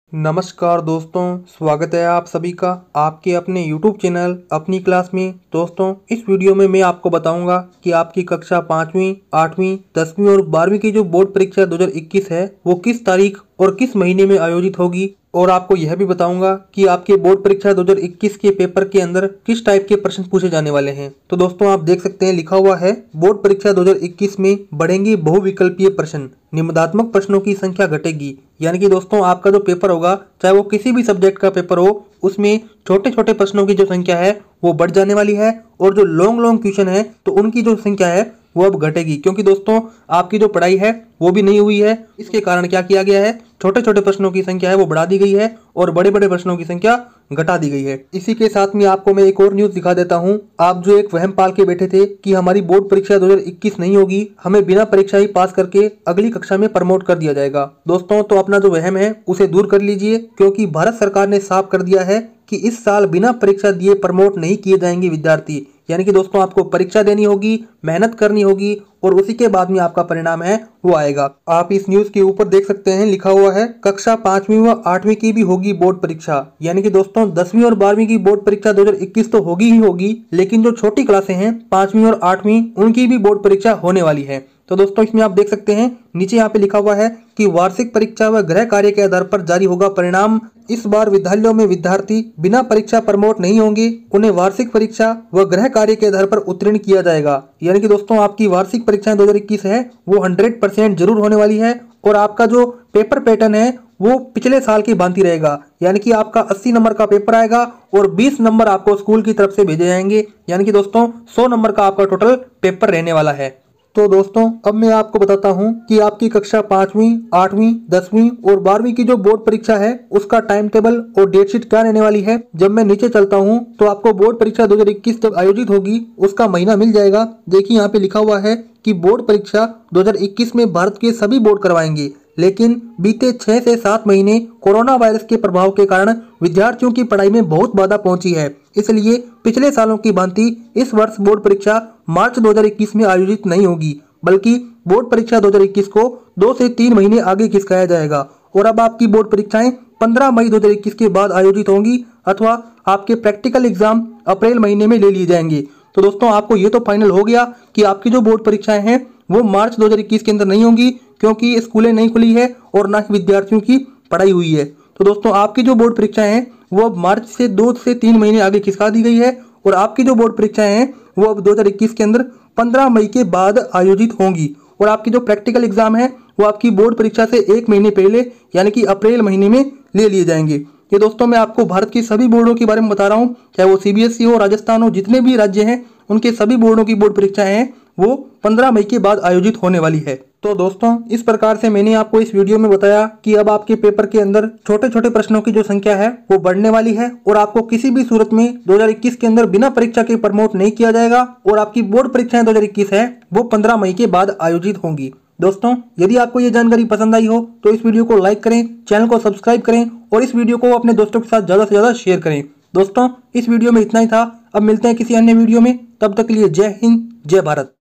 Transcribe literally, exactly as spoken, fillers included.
नमस्कार दोस्तों, स्वागत है आप सभी का आपके अपने YouTube चैनल अपनी क्लास में। दोस्तों, इस वीडियो में मैं आपको बताऊंगा कि आपकी कक्षा पाँचवीं, आठवीं, दसवीं और बारहवीं की जो बोर्ड परीक्षा दो हज़ार इक्कीस है वो किस तारीख और किस महीने में आयोजित होगी, और आपको यह भी बताऊंगा कि आपके बोर्ड परीक्षा दो हज़ार इक्कीस के पेपर के अंदर किस टाइप के प्रश्न पूछे जाने वाले हैं। तो दोस्तों, आप देख सकते हैं लिखा हुआ है बोर्ड परीक्षा दो हज़ार इक्कीस में बढ़ेंगे बहुविकल्पीय प्रश्न, निम्नात्मक प्रश्नों की संख्या घटेगी। यानी कि दोस्तों, आपका जो पेपर होगा, चाहे वो किसी भी सब्जेक्ट का पेपर हो, उसमें छोटे छोटे प्रश्नों की जो संख्या है वो बढ़ जाने वाली है, और जो लॉन्ग लॉन्ग क्वेश्चन है तो उनकी जो संख्या है वो अब घटेगी। क्योंकि दोस्तों, आपकी जो पढ़ाई है वो भी नहीं हुई है। इसके कारण क्या किया गया है, छोटे छोटे प्रश्नों की संख्या है वो बढ़ा दी गई है और बड़े बड़े प्रश्नों की संख्या घटा दी गई है। इसी के साथ में आपको मैं एक और न्यूज दिखा देता हूं। आप जो एक वहम पाल के बैठे थे कि हमारी बोर्ड परीक्षा दो हज़ार इक्कीस नहीं होगी, हमें बिना परीक्षा ही पास करके अगली कक्षा में प्रमोट कर दिया जाएगा। दोस्तों, तो अपना जो वहम है उसे दूर कर लीजिए, क्योंकि भारत सरकार ने साफ कर दिया है कि इस साल बिना परीक्षा दिए प्रमोट नहीं किए जाएंगे विद्यार्थी। यानी कि दोस्तों, आपको परीक्षा देनी होगी, मेहनत करनी होगी, और उसी के बाद में आपका परिणाम है वो आएगा। आप इस न्यूज के ऊपर देख सकते हैं लिखा हुआ है कक्षा पांचवी व आठवीं की भी होगी बोर्ड परीक्षा। यानी कि दोस्तों, दसवीं और बारहवीं की बोर्ड परीक्षा दो हज़ार इक्कीस तो होगी ही होगी, लेकिन जो छोटी क्लासें हैं पांचवी और आठवीं, उनकी भी बोर्ड परीक्षा होने वाली है। तो दोस्तों, इसमें आप देख सकते हैं नीचे यहाँ पे लिखा हुआ है कि वार्षिक परीक्षा व गृह कार्य के आधार पर जारी होगा परिणाम। इस बार विद्यालयों में विद्यार्थी बिना परीक्षा प्रमोट नहीं होंगे, उन्हें वार्षिक परीक्षा व गृह कार्य के आधार पर उत्तीर्ण किया जाएगा। यानी कि दोस्तों, आपकी वार्षिक परीक्षाएं दो हज़ार इक्कीस है वो हंड्रेड परसेंट जरूर होने वाली है, और आपका जो पेपर पैटर्न है वो पिछले साल की भांति रहेगा। यानी कि आपका अस्सी नंबर का पेपर आएगा और बीस नंबर आपको स्कूल की तरफ से भेजे जाएंगे। यानी कि दोस्तों, सौ नंबर का आपका टोटल पेपर रहने वाला है। तो दोस्तों, अब मैं आपको बताता हूं कि आपकी कक्षा पांचवीं, आठवीं, दसवीं और बारहवीं की जो बोर्ड परीक्षा है उसका टाइम टेबल और डेट शीट क्या रहने वाली है। जब मैं नीचे चलता हूं तो आपको बोर्ड परीक्षा दो हज़ार इक्कीस जब आयोजित होगी उसका महीना मिल जाएगा। देखिए, यहाँ पे लिखा हुआ है कि बोर्ड परीक्षा दो हज़ार इक्कीस में भारत के सभी बोर्ड करवाएंगे, लेकिन बीते छह से सात महीने कोरोना वायरस के प्रभाव के कारण विद्यार्थियों की पढ़ाई में बहुत बाधा पहुंची है। इसलिए पिछले सालों की भांति इस वर्ष बोर्ड परीक्षा मार्च दो हज़ार इक्कीस में आयोजित नहीं होगी, बल्कि बोर्ड परीक्षा दो हज़ार इक्कीस को दो से तीन महीने आगे खिसकाया जाएगा। और अब आपकी बोर्ड परीक्षाएं पंद्रह मई दो हज़ार इक्कीस के बाद आयोजित होंगी, अथवा आपके प्रैक्टिकल एग्जाम अप्रैल महीने में ले लिए जाएंगे। तो दोस्तों, आपको ये तो फाइनल हो गया कि आपकी जो बोर्ड परीक्षाएं हैं वो मार्च दो हज़ार इक्कीस के अंदर नहीं होंगी, क्योंकि स्कूलें नहीं खुली है और ना ही विद्यार्थियों की पढ़ाई हुई है। तो दोस्तों, आपकी जो बोर्ड परीक्षाएं हैं वो अब मार्च से दो से तीन महीने आगे खिसका दी गई है, और आपकी जो बोर्ड परीक्षाएं हैं वो अब दो हज़ार इक्कीस के अंदर पंद्रह मई के बाद आयोजित होंगी। और आपकी जो प्रैक्टिकल एग्जाम है वो आपकी बोर्ड परीक्षा से एक महीने पहले यानी कि अप्रैल महीने में ले लिए जाएंगे। ये दोस्तों, मैं आपको भारत की सभी बोर्डों के बारे में बता रहा हूँ, चाहे वो सीबीएसई हो, राजस्थान हो, जितने भी राज्य हैं उनके सभी बोर्डों की बोर्ड परीक्षाएं हैं वो पंद्रह मई के बाद आयोजित होने वाली है। तो दोस्तों, इस प्रकार से मैंने आपको इस वीडियो में बताया कि अब आपके पेपर के अंदर छोटे छोटे प्रश्नों की जो संख्या है वो बढ़ने वाली है, और आपको किसी भी सूरत में दो हज़ार इक्कीस के अंदर बिना परीक्षा के प्रमोट नहीं किया जाएगा, और आपकी बोर्ड परीक्षाएं दो हज़ार इक्कीस है वो पंद्रह मई के बाद आयोजित होंगी। दोस्तों, यदि आपको ये जानकारी पसंद आई हो तो इस वीडियो को लाइक करें, चैनल को सब्सक्राइब करें, और इस वीडियो को अपने दोस्तों के साथ ज्यादा से ज्यादा शेयर करें। दोस्तों, इस वीडियो में इतना ही था। अब मिलते हैं किसी अन्य वीडियो में, तब तक के लिए जय हिंद, जय भारत।